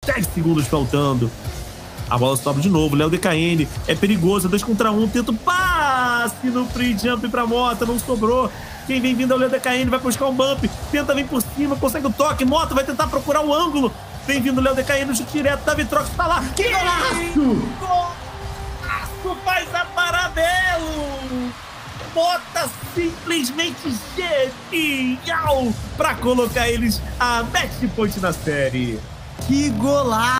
10 segundos faltando. A bola sobe de novo, Léo DKN é perigoso, 2 contra 1, tenta o passe no free jump pra Mota, não sobrou. Quem vem vindo é o Léo DKN, vai buscar um bump, tenta vir por cima, consegue o toque, Mota vai tentar procurar o ângulo. Vem vindo o Léo DKN, chute direto, Davitrox tá lá. Que golaço! Golaço, faz a Paradelo! Mota simplesmente genial pra colocar eles a match point na série. Que golaço!